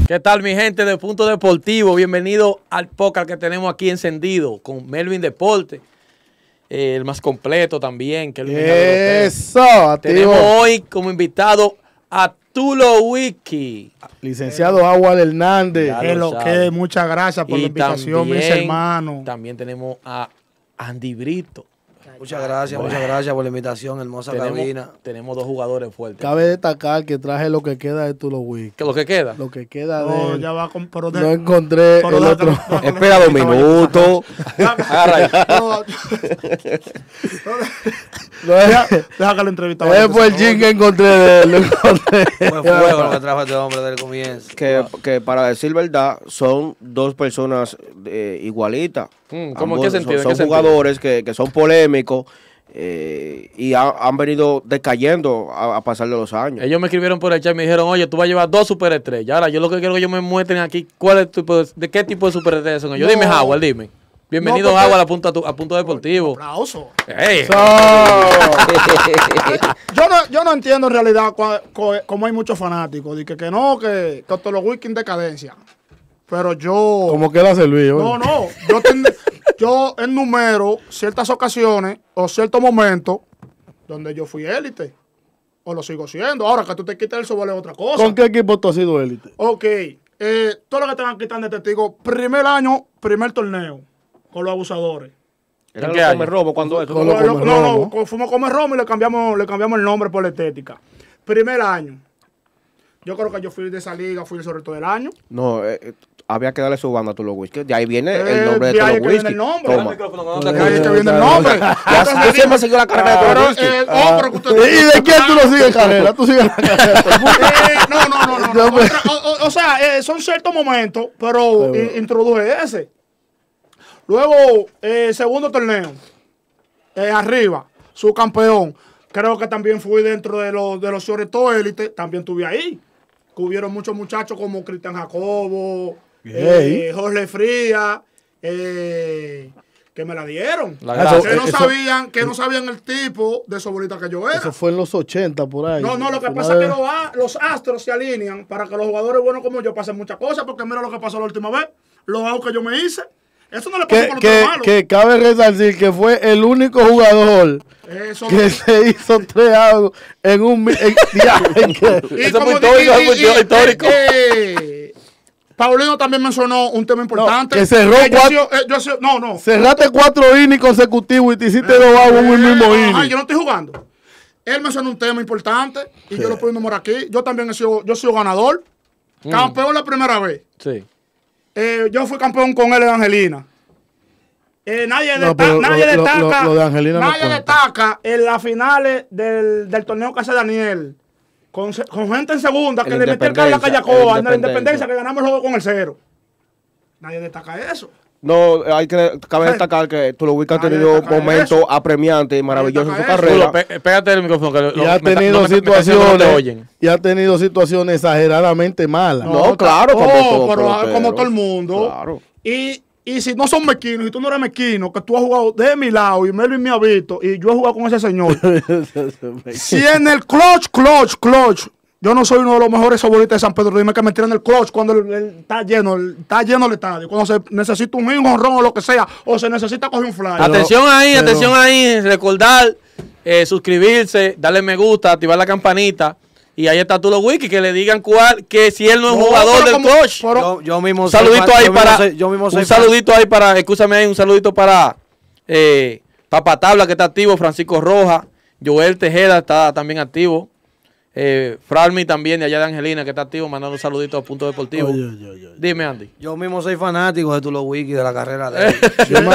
¿Qué tal, mi gente de Punto Deportivo? Bienvenido al podcast que tenemos aquí encendido con Melvin Deporte, el más completo también. Que Eso, tenemos hoy como invitado a Tulo Wiki. Licenciado Agual Hernández. Muchas gracias por la invitación, también, mis hermanos. También tenemos a Andy Brito. Muchas gracias por la invitación, hermosa cabina. Tenemos dos jugadores fuertes. Cabe destacar que traje lo que queda de Tulo Wiki. ¿Qué es lo que queda? Lo que queda No, de... ya va con, pero no encontré el otro. Espera 2 minutos. Agarra ahí. Deja que lo entrevistamos. Es por el chin que encontré de él. Lo encontré. Fue fuego lo que trajo este hombre desde el comienzo. Que para decir verdad, son dos personas igualitas. ¿Cómo en qué sentido? Son jugadores que son polémicos y han venido decayendo a pasar de los años. Ellos me escribieron por el chat y me dijeron, oye, tú vas a llevar 2 superestrellas. Ahora, yo lo que quiero que ellos me muestren aquí, ¿de qué tipo de superestrellas son ellos? No. Dime, Howard, dime. Bienvenido, No, Howard, a Punto Deportivo. Aplauso. Hey. Yo no entiendo en realidad cómo hay muchos fanáticos. Que todos los Wiki en decadencia. Pero yo... Como que la serví. No. Yo enumero ciertas ocasiones o ciertos momentos donde yo fui élite. O lo sigo siendo. Ahora que tú te quites el sobre es otra cosa. ¿Con qué equipo tú has sido élite? Ok. Todo lo que te van quitando de testigo. Primer año, primer torneo. Con los abusadores. Era ¿En lo qué año? Come Robo cuando eso. Con lo Come Robo. No, fuimos a Come Romo y le cambiamos el nombre por la estética. Primer año. Yo creo que yo fui de esa liga, fui sobre todo el año. No, había que darle su banda a Tulo Whisky. De ahí viene el nombre de de ahí Tulo que viene Whisky. el nombre. Toma. De ahí es que viene el nombre. Yo siempre seguí la carrera de Tulo Whisky. ¿Y de quién tú lo sigues carrera? Tú sigues la carrera. No. O sea, son ciertos momentos, pero introduje ese. Luego, segundo torneo. Arriba, subcampeón. Creo que también fui dentro de los sobre todo élite. También estuve ahí. Que hubieron muchos muchachos como Cristian Jacobo, Jorge Frías, que me la dieron. Que no sabían el tipo de sobolita que yo era. Eso fue en los 80 por ahí. No, lo que pasa es que los astros se alinean para que los jugadores buenos como yo pasen muchas cosas, porque mira lo que pasó la última vez, los outs que yo me hice. Eso no le pasó por los malos. Que cabe resaltar que fue el único jugador que se hizo 3 outs en un viaje. Eso es muy histórico. Paulino también mencionó un tema importante. Que cerró 4. Cerraste 4 innings consecutivos y te hiciste 2 outs en un mismo inning. Yo no estoy jugando. Él mencionó un tema importante y yo lo puedo enumerar aquí. Yo también he sido ganador. Campeón la primera vez. Sí. Yo fui campeón con él en Angelina. Nadie destaca en las finales del torneo Casa Daniel. Con gente en segunda que le metió el cable a Callacoa en la Independencia, que ganamos el juego con el 0. Nadie destaca eso. No, cabe destacar que Tulo Whisky ha tenido momentos apremiantes y maravillosos en su carrera. Pégate el micrófono. Y ha tenido situaciones exageradamente malas. No, claro, como todo el mundo. Claro. Y si no son mequinos, y tú no eres mequino, que tú has jugado de mi lado y Melvin me ha visto y yo he jugado con ese señor. Si en el clutch, yo no soy uno de los mejores sobolistas de San Pedro, dime que me tiran el clutch cuando está lleno el estadio, cuando se necesita un jonrón o lo que sea, o se necesita coger un fly. Atención ahí, recordar, suscribirse, darle me gusta, activar la campanita. Y ahí está Tulo Wiki, que le digan que si él no es jugador del coach. Yo mismo un saludito ahí para, escúchame ahí, un saludito para Papatabla, que está activo, Francisco Rojas, Joel Tejeda está también activo, Fralmi también de allá de Angelina, que está activo, mandando un saludito a Punto Deportivo. Dime, Andy. Yo mismo soy fanático de Tulo Wiki, de la carrera de él.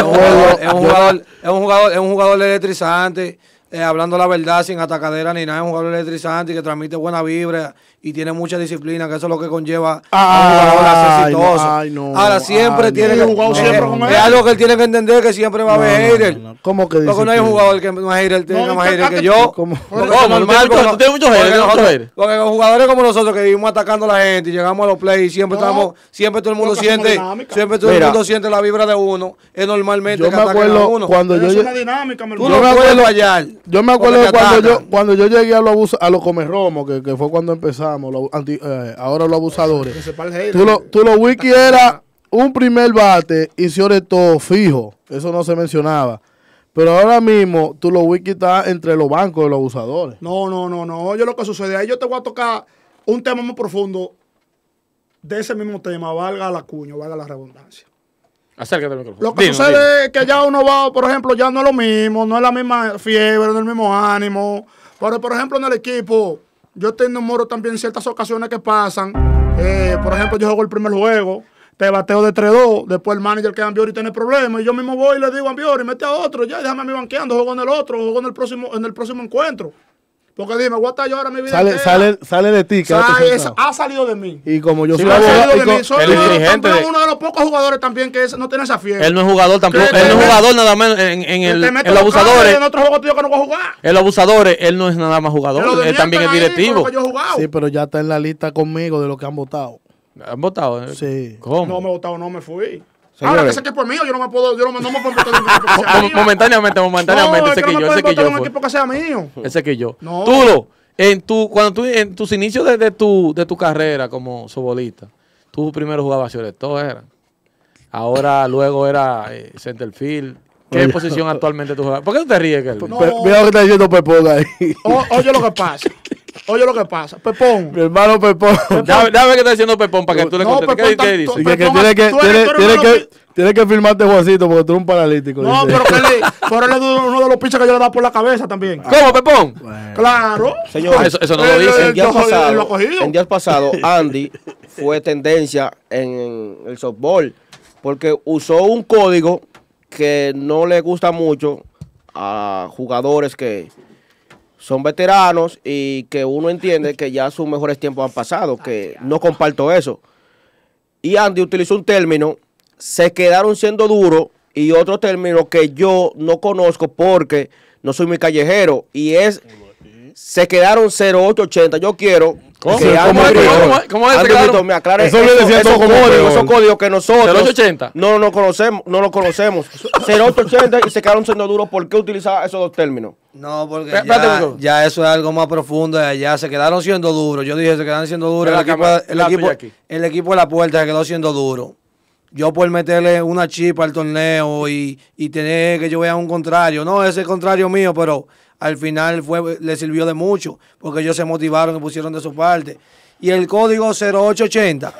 Es un jugador electrizante. Hablando la verdad, sin atacadera ni nada, es un jugador electrizante y que transmite buena vibra y tiene mucha disciplina, que eso es lo que conlleva a un jugador exitoso. Ahora siempre tiene que jugar es algo que él tiene que entender, que siempre va a haber hater. ¿Cómo que porque no hay un jugador que no es hater, tiene más hater que yo. Normal, tú tienes muchos haters. Porque los jugadores como nosotros que vivimos atacando a la gente y llegamos a los plays, siempre todo el mundo siente la vibra de uno. Es normalmente que ataquen a uno. Es una dinámica, tú no puedes hallar. Yo me acuerdo cuando yo llegué a los Come Romo, que fue cuando empezamos. hablábamos, ahora los abusadores. Tú lo wiki era un primer bate y sobre todo fijo. Eso no se mencionaba. Pero ahora mismo tú lo wiki está entre los bancos de los abusadores. No. Oye, lo que sucede ahí, yo te voy a tocar un tema muy profundo de ese mismo tema, valga la cuña, valga la redundancia. Acércate al micrófono. Lo que sucede es que ya uno va, por ejemplo, ya no es lo mismo, no es la misma fiebre, no es el mismo ánimo. Pero, por ejemplo, en el equipo, yo tengo también ciertas ocasiones que pasan. Por ejemplo, yo juego el primer juego, te bateo de 3-2, después el manager que Ambiori tiene problemas, y yo mismo voy y le digo a Ambiori, mete a otro, ya déjame a mí banqueando, juego en el otro, juego en el próximo encuentro. Porque dime, voy a estar yo ahora mi vida sale de ti. Ha salido de mí. Y como yo soy el dirigente uno de los pocos jugadores también que no tiene esa fiebre. Él no es jugador tampoco. Él no es jugador nada más en los abusadores. En otro juego tío que no voy a jugar. En los abusadores, él no es nada más jugador. Él también es directivo. Sí, pero ya está en la lista conmigo de los que han votado. ¿Han votado? Sí. ¿Cómo? No me he votado, no me fui. Señores. Ahora que ese equipo es mío, yo no me puedo votar en un equipo que sea mío. Momentáneamente, ese que yo. Ese que yo. En un equipo que sea mío. Ese que yo. No. Tulo, en tus inicios de tu carrera como sobolista, tú primero jugabas sobre todo, ahora luego era centerfield. ¿Qué posición actualmente tú juegas? ¿Por qué tú te ríes, Kelvin? Mira lo que está diciendo Pepón ahí. Oye lo que pasa. Pepón. Mi hermano Pepón. Déjame ver qué está diciendo Pepón para que tú le contestes. ¿Qué dice? Tiene que firmarte Juancito porque tú eres un paralítico. No, pero él es uno de los pichas que yo le da por la cabeza también. ¿Cómo, Pepón? Bueno. Claro. Señor, eso no lo dice. En días pasados, Andy fue tendencia en el softball porque usó un código que no le gusta mucho a jugadores que son veteranos y que uno entiende que ya sus mejores tiempos han pasado, que no comparto eso. Y Andy utilizó un término, se quedaron siendo duros, y otro término que yo no conozco porque no soy muy callejero, y es se quedaron 0880. Yo quiero ¿Cómo? que ¿Cómo es ese me aclare esos códigos que nosotros 0880. no lo conocemos. 0880 y se quedaron siendo duros. ¿Por qué utilizar esos dos términos? No, porque ya eso es algo más profundo de allá. Se quedaron siendo duros. Yo dije, se quedaron siendo duros. El equipo de la puerta se quedó siendo duro. Yo por meterle una chispa al torneo y tener que yo vea un contrario. No, ese contrario mío, pero al final le sirvió de mucho, porque ellos se motivaron y pusieron de su parte. Y el código 0880,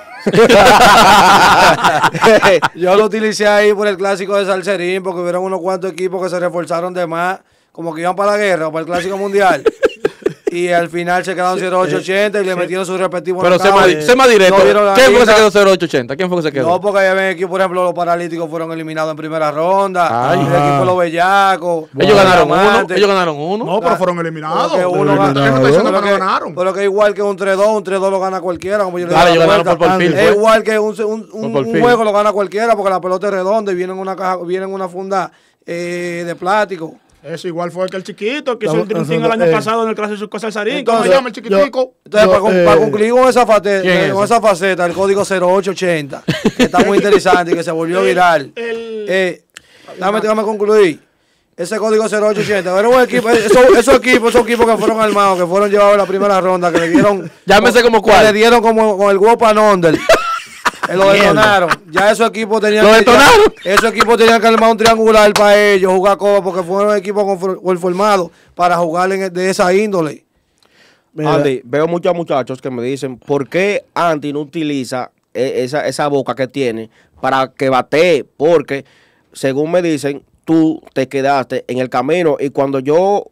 yo lo utilicé ahí por el clásico de Salserín, porque hubieron unos cuantos equipos que se reforzaron de más, como que iban para la guerra o para el clásico mundial. Y al final se quedaron 0880 y le metieron sus respectivos. Pero sé más directo. ¿Quién fue que se quedó 0880? ¿Quién fue que se quedó? No, porque había equipos, por ejemplo, los paralíticos fueron eliminados en primera ronda. El equipo de los bellacos. Ellos ganaron uno. No, pero fueron eliminados. Pero que igual que un 3-2 lo gana cualquiera. Como yo le ellos ganaron por perfil. Es igual que un juego lo gana cualquiera, porque la pelota es redonda y viene en una caja, viene en una funda de plástico. Eso igual fue que el chiquito que hizo el Dream Team el año pasado en el clásico Salsarín. ¿Cómo se llama el chiquitico? Entonces, para concluir con esa faceta, el código 0880, que está muy interesante y que se volvió viral. Déjame concluir. Ese código 0880, era un equipo, esos equipos que fueron armados, que fueron llevados a la primera ronda, que le dieron. Llámese como cuál. Le dieron como con el Wopan Under. Lo detonaron. Ya esos equipos tenían que armar un triangular para ellos, jugar copa, porque fueron equipos conformados para jugar de esa índole. Andy, veo muchos muchachos que me dicen, ¿por qué Andy no utiliza esa boca que tiene para que batee? Porque, según me dicen, tú te quedaste en el camino, y cuando yo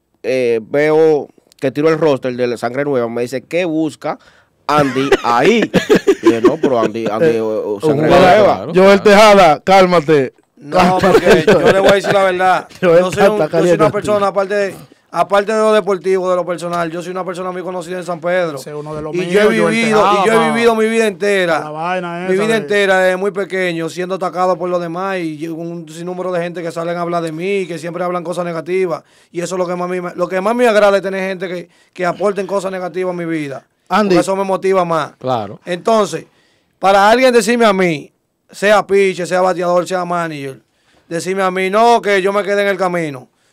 veo que tiro el roster de la Sangre Nueva, me dice, ¿qué busca Andy ahí? No, pero Andy Sangre Nueva. Joel Tejada, cálmate. No, porque yo le voy a decir la verdad. Yo soy una persona, aparte de lo deportivo, de lo personal, yo soy una persona muy conocida en San Pedro. Yo he vivido mi vida entera. Mi vida entera desde muy pequeño, siendo atacado por los demás, y un sinnúmero de gente que salen a hablar de mí, que siempre hablan cosas negativas. Y eso es lo que más me agrada, es tener gente que aporten cosas negativas a mi vida. Andy, porque eso me motiva más. Claro. Entonces, para alguien decirme a mí, sea pitcher, sea bateador, sea manager, decirme a mí, no, que yo me quedé en el camino.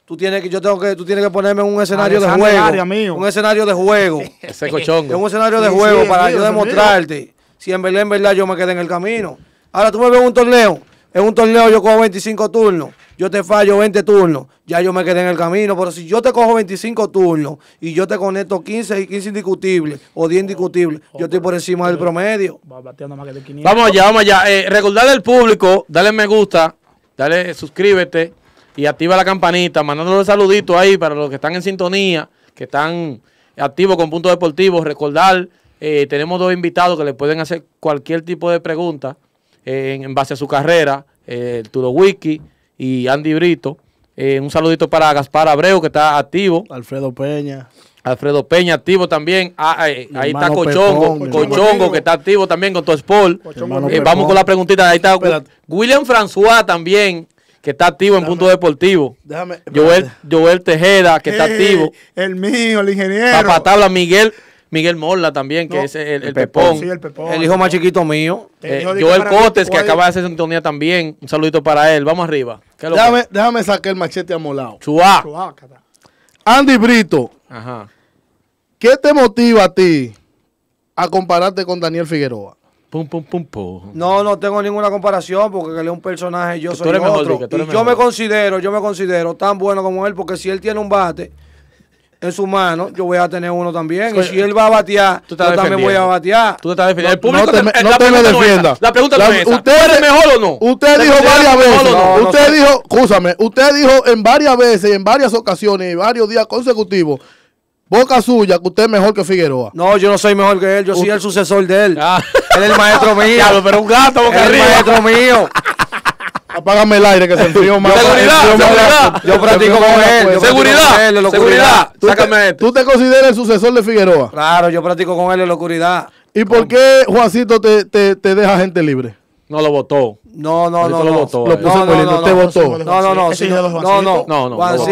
tú tienes que ponerme en un escenario de juego. Un escenario de juego. Ese cochongo. En un escenario de juego para yo demostrarte si en verdad yo me quedé en el camino. Ahora tú me ves en un torneo. En un torneo yo cojo 25 turnos. Yo te fallo 20 turnos. Ya yo me quedé en el camino. Pero si yo te cojo 25 turnos y yo te conecto 15 indiscutibles o 10 indiscutibles, yo estoy por encima del promedio. Vamos allá. Recordarle al público, dale me gusta, dale suscríbete y activa la campanita, mandándole saluditos ahí para los que están en sintonía, que están activos con Punto Deportivo. Recordar, tenemos 2 invitados que le pueden hacer cualquier tipo de pregunta en base a su carrera, Turo Wiki y Andy Brito. Un saludito para Gaspar Abreu, que está activo. Alfredo Peña activo también. Ahí está Cochongo, que está activo también con Tosport. Vamos con la preguntita. Ahí está William François también, que está activo en Punto Deportivo. Joel Tejeda, que está activo. El mío, el ingeniero. Papatabla Miguel Morla también, que es el Pepón. Sí, el Pepón. El hijo más chiquito mío. Joel Cotes, que acaba de hacer sintonía también. Un saludito para él. Vamos arriba. Déjame sacar el machete amolado. Chua. Andy Brito. Ajá. ¿Qué te motiva a ti a compararte con Daniel Figueroa? Pum. No tengo ninguna comparación porque él es un personaje, yo soy otro. Y yo me considero tan bueno como él, porque si él tiene un bate en su mano, yo voy a tener uno también. Y si él va a batear, yo también voy a batear. Tú te estás defendiendo. El público no te me defienda. La pregunta no es esa. ¿Usted es mejor o no? Usted dijo varias veces. Usted dijo en varias veces, en varias ocasiones, y varios días consecutivos, boca suya, que usted es mejor que Figueroa. No, yo no soy mejor que él. Yo soy el sucesor de él. Él es el maestro mío. Claro, pero un gato boca arriba. El maestro mío. Apágame el aire que se enfrió más. Seguridad. Yo practico con él. Seguridad. Sácame esto. ¿Tú te consideras el sucesor de Figueroa? Claro, yo practico con él en la oscuridad. ¿Y por qué Juancito te deja gente libre? No lo votó. No. Lo votó. Lo puse muy lindo. ¿Usted votó? No.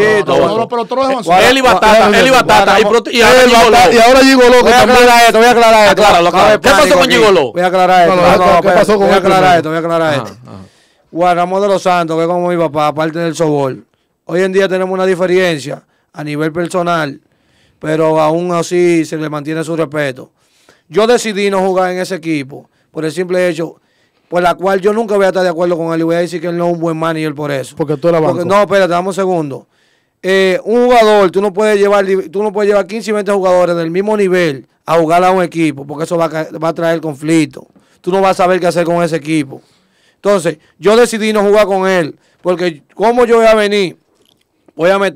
Juancito. Él y Batata. Y ahora Gigoló. Voy a aclarar esto. ¿Qué pasó con Gigoló? Voy a aclarar esto. ¿Qué pasó con Voy a aclarar esto. Juan Ramón de los Santos, que es como mi papá, aparte del sobol. Hoy en día tenemos una diferencia a nivel personal, pero aún así se le mantiene su respeto. Yo decidí no jugar en ese equipo por el simple hecho por la cual yo nunca voy a estar de acuerdo con él y voy a decir que él no es un buen manager por eso. Porque tú eras banco. No, espérate, dame un segundo. Un jugador, tú no puedes llevar 15 y 20 jugadores del mismo nivel a jugar a un equipo, porque eso va a traer conflicto. Tú no vas a saber qué hacer con ese equipo. Entonces, yo decidí no jugar con él, porque como yo voy a venir, voy a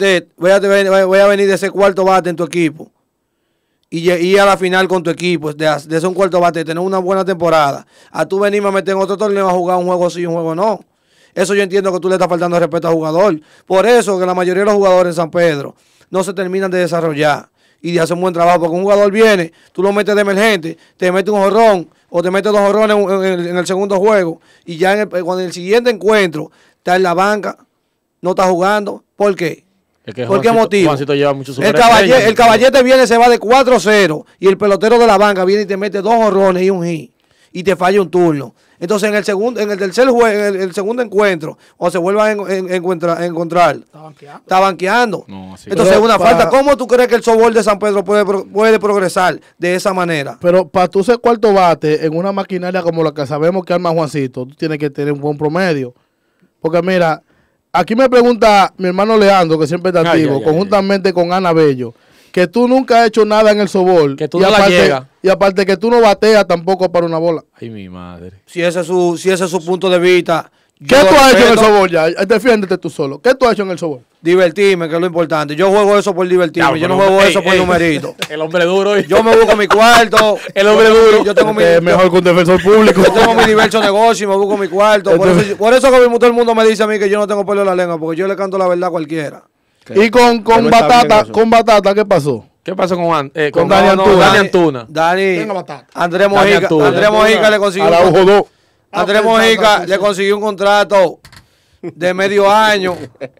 venir de ese cuarto bate en tu equipo y ir a la final con tu equipo, de ser un cuarto bate, tener una buena temporada, a tú venirme a meter en otro torneo a jugar un juego sí y un juego no. Eso yo entiendo que tú le estás faltando el respeto al jugador. Por eso que la mayoría de los jugadores en San Pedro no se terminan de desarrollar y de hacer un buen trabajo, porque un jugador viene, tú lo metes de emergente, te metes un jorrón o te metes 2 jorrones en el segundo juego y ya cuando el siguiente encuentro está en la banca, no está jugando. ¿Por qué? ¿Por qué motivo? El caballete viene, se va de 4-0 y el pelotero de la banca viene y te mete 2 jorrones y un hit y te falla un turno. Entonces en el tercer juego, en el segundo encuentro, o se vuelva a encontrar, está banqueando. No, entonces es una falta. ¿Cómo tú crees que el softball de San Pedro puede progresar de esa manera? Pero para tú ser cuarto bate en una maquinaria como la que sabemos que arma Juancito, tú tienes que tener un buen promedio. Porque mira, aquí me pregunta mi hermano Leandro, que siempre está activo, conjuntamente con Ana Bello, que tú nunca has hecho nada en el softball. Que tú no la llegas. Y aparte que tú no bateas tampoco para una bola. Ay, mi madre. Si ese es su punto de vista. ¿Qué tú has hecho en el softball ya? Defiéndete tú solo. ¿Qué tú has hecho en el softball? Divertirme, que es lo importante. Yo juego eso por divertirme. Yo no juego eso por numerito. El hombre duro. Yo me busco mi cuarto. El hombre duro. Yo tengo mejor que un defensor público. Yo tengo mi diverso negocio y me busco mi cuarto. Por eso que todo el mundo me dice a mí que yo no tengo pelo en la lengua, porque yo le canto la verdad a cualquiera. Y con Batata, ¿qué pasó? ¿Qué pasó con Dani Antuna? Andrés Mojica le consiguió Andrés Mojica le consiguió un contrato de medio año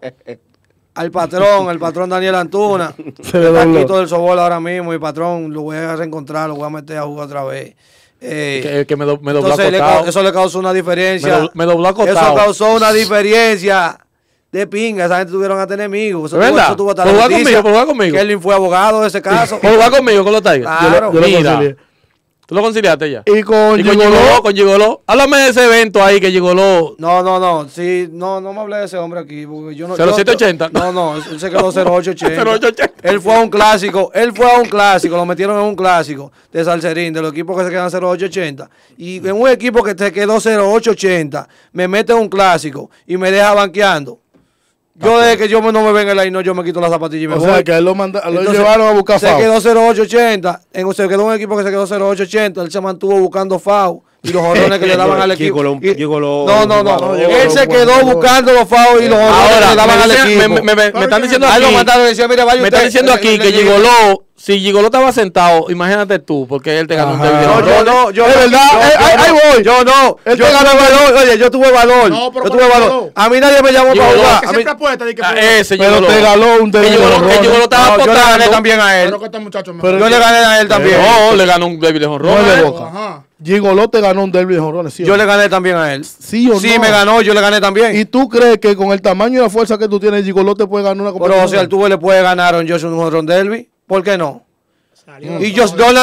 al patrón Daniel Antuna. Está aquí todo el softball ahora mismo y patrón lo voy a reencontrar, lo voy a meter a jugar otra vez. Que me dobló acotado. Eso le causó una diferencia. Me dobló acotado. Eso causó una diferencia de pinga, esa gente tuvieron hasta enemigos. ¿Verdad? Por jugar conmigo. Kelvin fue abogado de ese caso. Por jugar conmigo con los Tigers. Claro. Mira. ¿Tú lo conciliaste ya? Y con Gigoló. Háblame de ese evento ahí que Gigoló. No. Sí, no me hablé de ese hombre aquí. Porque yo no, 0780. No, él se quedó 0880. Él fue a un clásico. Lo metieron en un clásico de Salserín, de los equipos que se quedan 0880. Y en un equipo que se quedó 0880, me mete en un clásico y me deja banqueando. Yo desde que yo no me venga ahí, yo me quito las zapatillas y me voy. O sea, que a él lo llevaron a buscar FAO. Se quedó 0880. Se quedó un equipo que se quedó 0880. Él se mantuvo buscando FAO. Y los jorrones que le daban al equipo. No. Él se quedó buscando los FAO y los jorrones que le daban al equipo. Me están diciendo aquí. Me están diciendo aquí que Gigoló. Si Gigoló estaba sentado, imagínate tú, porque él te ganó un derbi. Yo es verdad, ahí voy. Yo no. Yo gané valor. Oye, yo tuve valor. Yo tuve valor. A mí nadie me llamó para jugar. Pero te ganó un derbi. Gigoló estaba yo le gané también a él. Yo le gané a él también. No, le ganó un derbi de jonrones. Gigoló te ganó un derbi de jonrones. Yo le gané también a él. Sí o no. Sí, me ganó, yo le gané también. ¿Y tú crees que con el tamaño y la fuerza que tú tienes, Gigoló te puede ganar una competición? Pero o sea, tú le puedes ganar a un Joshua un jonrón derbi. ¿Por qué no? Y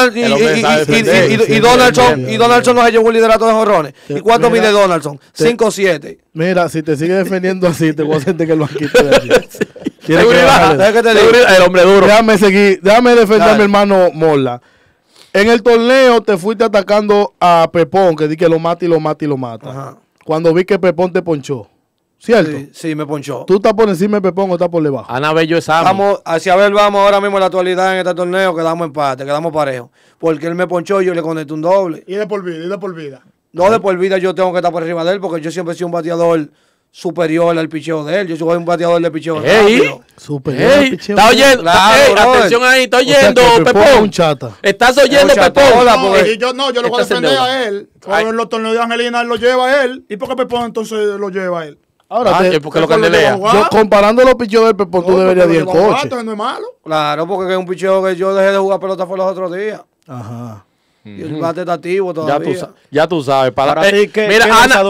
Donaldson no se llevó un liderato de jonrones. ¿Y cuánto mide Donaldson? 5'7". Mira, si te sigue defendiendo así, te voy a hacer que lo quite de aquí. El hombre duro. Déjame defender a mi hermano Mola. En el torneo te fuiste atacando a Pepón, que di que lo mata y lo mata y lo mata. Ajá. Cuando vi que Pepón te ponchó. ¿Cierto? Sí, me ponchó. ¿Tú estás por encima de Pepón o estás por debajo? Ana Bello es Sammy. Vamos ahora mismo en la actualidad en este torneo, quedamos empate, quedamos parejos. Porque él me ponchó y yo le conecté un doble. ¿Y de por vida? No, de por vida yo tengo que estar por arriba de él, porque yo siempre he sido un bateador superior al picheo de él. Yo soy un bateador de picheo rápido. Superior al picheo. Está oyendo. Atención ahí, está oyendo, Pepón. Estás oyendo, Pepón. Yo lo voy a defender a él. En los torneos de Angelina él lo lleva a él. ¿Y por qué Pepón entonces lo lleva a él? Ahora, porque lo candelea. Comparando los picheos del Pepón, tú deberías ir al coche. No es malo. Claro, porque es un picheo que yo dejé de jugar pelota fue los otros días. Ajá. Y el bate está activo todavía. Ya tú sabes. Para ti, mira,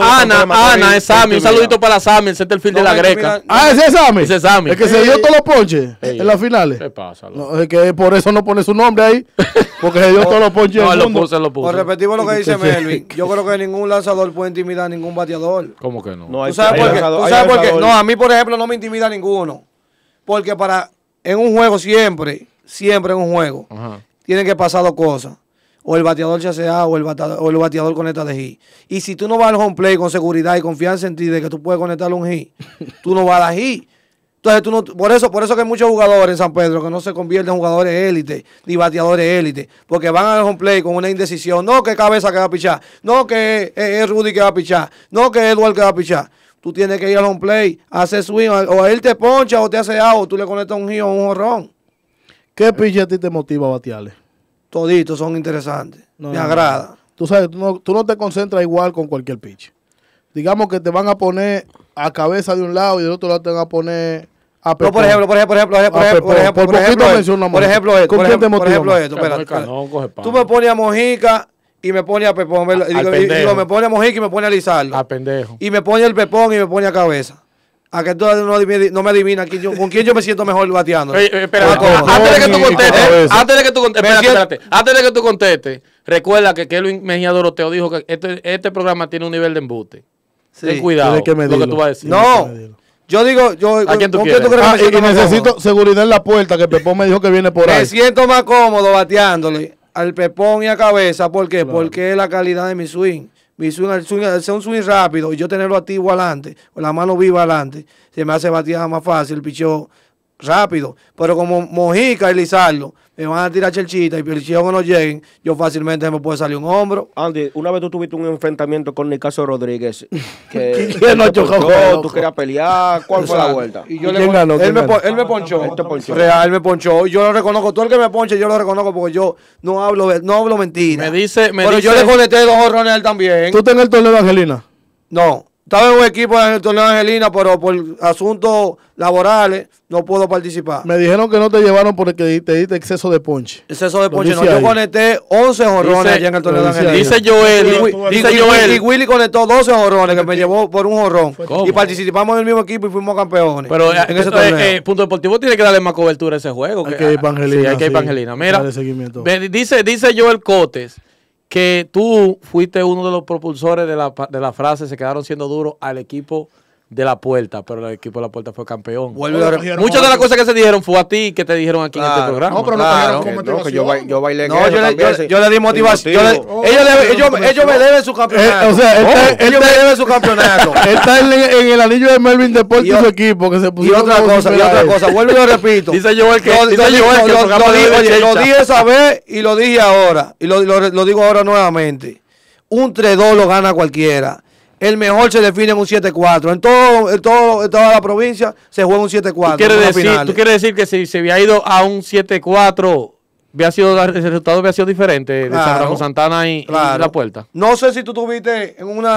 Ana es Sammy. Un saludito para Sammy, el centerfield de la Greca. ¿Ese es Sammy? Ese es Sammy. El que se dio todos los ponches en las finales. ¿Qué pasa? No, es que por eso no pone su nombre ahí. Porque se dio todos los ponches. No, lo puse. Por repetimos lo que dice Melvin. Yo creo que ningún lanzador puede intimidar a ningún bateador. ¿Cómo que no? ¿Tú sabes por qué? No, a mí, por ejemplo, no me intimida ninguno. Porque en un juego siempre en un juego, tienen que pasar dos cosas. O el bateador se hace A o el bateador conecta de hit. Y si tú no vas al home play con seguridad y confianza en ti de que tú puedes conectarle un hit, tú no vas a dar hit. Entonces tú no, por eso que hay muchos jugadores en San Pedro que no se convierten en jugadores élite ni bateadores élite, porque van al home play con una indecisión, no que Cabeza que va a pichar, no que es Rudy que va a pichar, no que es Eduardo que va a pichar. Tú tienes que ir al home play, hacer swing, o él te poncha o te hace out, o tú le conectas un hit o un jorrón. ¿Qué pitch a ti te motiva a batearle? Toditos son interesantes. Me agrada. Tú sabes, tú no te concentras igual con cualquier pitch. Digamos que te van a poner a Cabeza de un lado y del otro lado te van a poner a Pepón. Por ejemplo, tú me pones a Mojica y me pones a Pepón. Me pone a Mojica y me pone a Lizardo. A pendejo. Y me pone el Pepón y me pone a Cabeza. A que tú no me adivina con quién yo me siento mejor bateando. Espérate, antes de que tú contestes, recuerda que Kelvin Mejía Doroteo dijo que este programa tiene un nivel de embute. Ten cuidado lo que tú vas a decir. No, yo digo, ¿a quién tú quieres? Y necesito seguridad en la puerta, que Pepón me dijo que viene por ahí. Me siento más cómodo bateándole al Pepón y a Cabeza. ¿Por qué? Claro. Porque es la calidad de mi swing. Mi swing, al ser un swing rápido y yo tenerlo activo adelante, con la mano viva adelante, se me hace batear más fácil el picheo rápido. Pero como Mojica y Lizardo me van a tirar chelchita y el picheo que no lleguen, yo fácilmente me puede salir un hombro. Andy, una vez tú tuviste un enfrentamiento con Nicaso Rodríguez. Que ¿Quién no chocó? Tú querías pelear. ¿Cuál fue la vuelta? Y yo él me ponchó. Real, él me ponchó. Y yo lo reconozco. Todo el que me ponche, yo lo reconozco porque yo no hablo mentira. Pero yo le conecté 2 jorrones a él también. ¿Tú estás en el torneo de Angelina? No. estaba en un equipo en el torneo de Angelina, pero por asuntos laborales no puedo participar. Me dijeron que no te llevaron porque te diste exceso de ponche. Exceso de ponche, no. Yo conecté 11 jorrones allá en el torneo de Angelina. Dice Joel. Y Willy conectó 12 jorrones que me llevó por un jorrón. Y participamos en el mismo equipo y fuimos campeones. Pero en ese torneo. Punto Deportivo tiene que darle más cobertura a ese juego. Hay que ir para Angelina. Sí, hay que ir para Angelina. Mira, dice Joel Cotes que tú fuiste uno de los propulsores de la frase "se quedaron siendo duros" al equipo de La Puerta, pero el equipo de La Puerta fue campeón. Muchas de las cosas que se dijeron fue a ti que te dijeron aquí en este programa. No, pero no te dijeron como yo bailé en yo le di motivación. Ellos me deben su campeonato. O sea, ellos me deben su campeonato. Está en el anillo de Melvin Deportes y su equipo que se puso. Y otra cosa, vuelvo y lo repito. Dice Joel que lo dije esa vez y lo dije ahora. Y lo digo ahora nuevamente. Un 3-2 lo gana cualquiera. El mejor se define en un 7-4. En toda la provincia se juega un 7-4. ¿Tú quieres decir que si se había ido a un 7-4, el resultado había sido diferente de San Ramón Santana y La Puerta? No sé si tú tuviste en una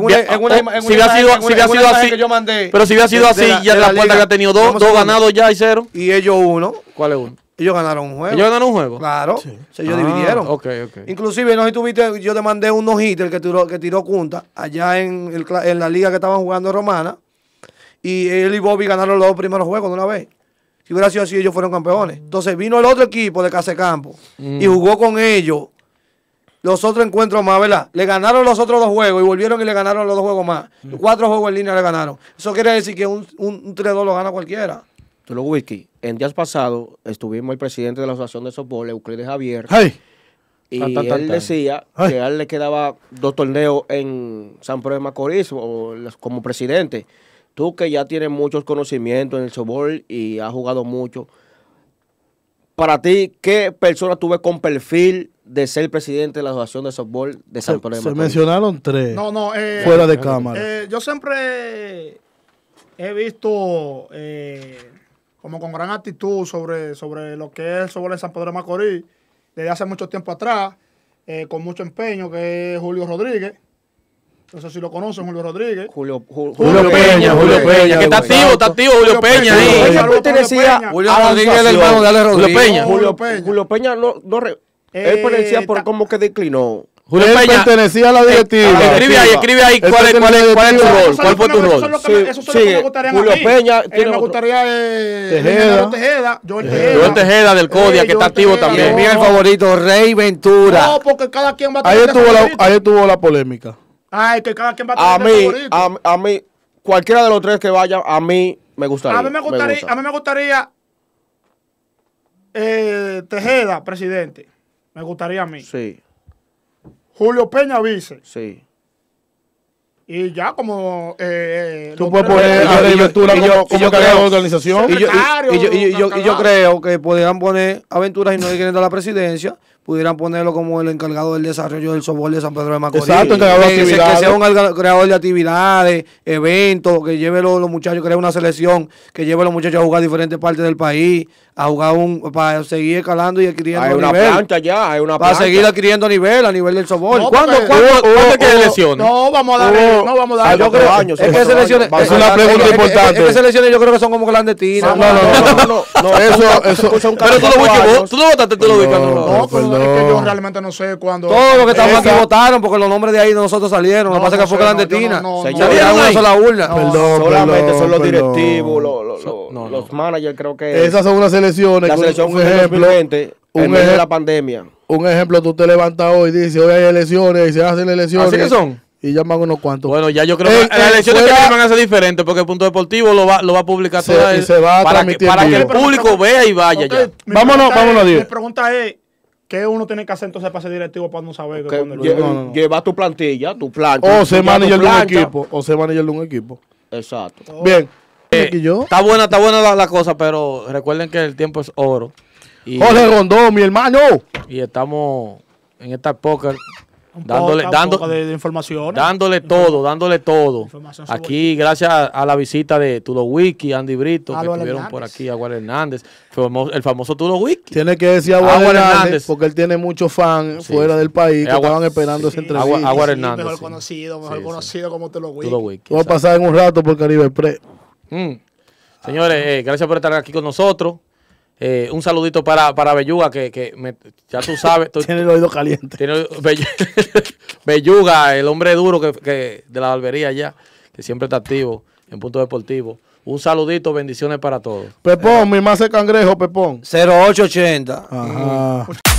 así que yo mandé. Pero si había sido así, ya La Puerta había tenido dos ganados ya y 0. Y ellos 1. ¿Cuál es uno? Ellos ganaron un juego. ¿Ellos ganaron un juego? Claro. Sí. Ellos dividieron. Okay. Inclusive, no sé si tuviste, yo te mandé un no-hitter que tiró Cunta allá en la liga que estaban jugando Romana. Y él y Bobby ganaron los 2 primeros juegos de una vez. Si hubiera sido así, ellos fueron campeones. Entonces vino el otro equipo de Casecampo y jugó con ellos los otros encuentros más, ¿verdad? Le ganaron los otros 2 juegos y volvieron y le ganaron los 2 juegos más. 4 juegos en línea le ganaron. Eso quiere decir que un 3-2 lo gana cualquiera. Tú lo wiki. En días pasados estuvimos el presidente de la Asociación de Softball, Euclides Javier. Y él decía que a él le quedaba 2 torneos en San Pedro de Macorís como presidente. Tú que ya tienes muchos conocimientos en el softball y has jugado mucho, para ti, ¿qué persona tuve con perfil de ser presidente de la Asociación de Softball de San Pedro de Macorís? Se mencionaron 3 fuera de cámara. Yo siempre he visto como con gran actitud sobre lo que es el softball de San Pedro de Macorís desde hace mucho tiempo atrás, con mucho empeño, que es Julio Rodríguez. No sé si lo conocen, Julio Rodríguez. Julio Peña. Que está activo Julio Peña ahí. Él pertenecía Julio Rodríguez, el hermano de Ale Rodríguez. Julio Peña él pertenecía por como que declinó. Julio Peña pertenecía a la directiva. Escribe ahí cuál es tu rol. ¿Cuál fue tu rol? Eso es lo que me gustaría a mí. Julio Peña me gustaría Tejeda. Joel Tejeda del CODIA, que está activo también. Y el favorito, Rey Ventura. No, porque cada quien va a tener ahí estuvo la polémica. Ay, que cada quien va a tener a mí, cualquiera de los 3 que vaya, a mí me gustaría. A mí me gustaría Tejeda, presidente. Me gustaría a mí. Sí. Julio Peña, vice. Sí. Y ya como... tú puedes poner a Rey Ventura como creador de organización. Y yo creo que podrían poner Aventuras y no quieren dar la presidencia. Pudieran ponerlo como el encargado del desarrollo del softball de San Pedro de Macorís. Exacto, encargado de actividades. Que sea un creador de actividades, eventos, que lleve los muchachos, crea una selección, que lleve a los muchachos a jugar diferentes partes del país, a jugar para seguir escalando y adquiriendo nivel. Hay una plancha ya, hay una plancha. Para seguir adquiriendo a nivel del softball. No, ¿Cuándo que hay elecciones? No, vamos a dar. Yo creo años. Es que selecciones... Es una pregunta importante. Es que selecciones yo creo que son como clandestinas. No. Eso. Pero tú lo votaste, tú lo ubicas. No, pero es que yo realmente no sé cuándo. Todos los que estaban aquí votaron porque los nombres de ahí de nosotros salieron. Lo que pasa es que fue clandestina. Salieron una sola urna. Solamente son los directivos, los managers, creo que. Esas son unas elecciones. La selección fue en 2020, en medio de la pandemia. Un ejemplo, tú te levantas hoy y dices, hoy hay elecciones y se hacen elecciones. ¿Así que son? Y llaman unos cuantos. Bueno, ya yo creo que las elecciones que van a ser diferentes porque el Punto Deportivo lo va a publicar toda se va a transmitir para que el público vea y vaya ya. Vámonos, Mi pregunta es, ¿qué uno tiene que hacer entonces para ser directivo para no saber? Lleva tu plantilla, tu plancha. O ser manager de un equipo. Exacto. Bien. Está buena la cosa, pero recuerden que el tiempo es oro. Jorge Rondón, mi hermano. Y estamos en esta póker dándole información. Dándole todo. Aquí, gracias a la visita de Tulo Wiki, Andy Brito, que estuvieron por aquí, Aguar Hernández, el famoso Tulo Wiki. Tiene que decir Aguar Hernández, porque él tiene muchos fans fuera del país que estaban esperando esa entrevista. Aguar Hernández. Mejor conocido como Tulo Wiki. Voy a pasar en un rato por Caribe Express. Señores, gracias por estar aquí con nosotros. Un saludito para Belluga, ya tú sabes. Tiene el oído caliente. Belluga, el hombre duro de la barbería allá, que siempre está activo en Punto Deportivo. Un saludito, bendiciones para todos. Pepón, mi más cangrejo, Pepón. 0880. Ajá.